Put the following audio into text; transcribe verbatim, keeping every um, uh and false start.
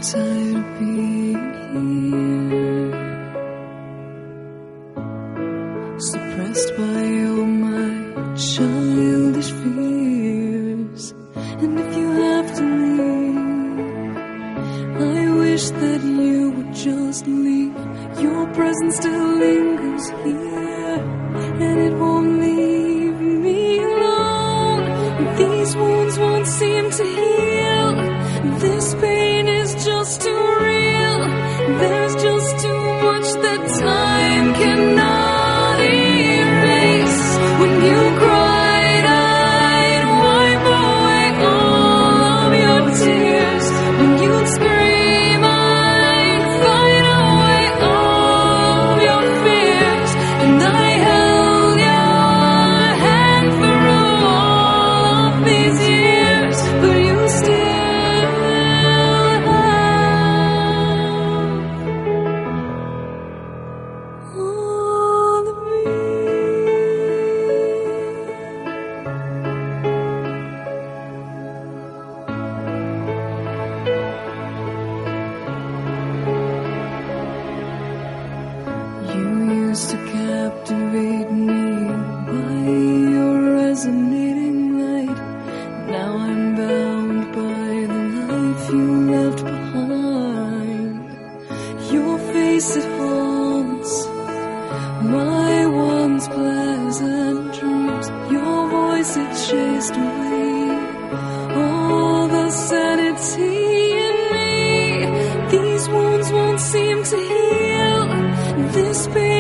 tired of being here, suppressed by all my childish fears. And if you have to leave, I wish that you would just leave. Your presence still lingers here, and it won't leave me alone. These wounds won't seem to heal. This pain is just too real. There's just too much that time cannot erase. When you cried, I'd wipe away all of your tears. When you'd scream, I'd fight away all of your fears. And I held your hand through all of these years, but you still have all of me. You used to captivate me by your resonating light. Now I'm bound by the life you left behind. Your face, it haunts my once pleasant dreams. Your voice, it chased away all the sanity in me. These wounds won't seem to heal. This pain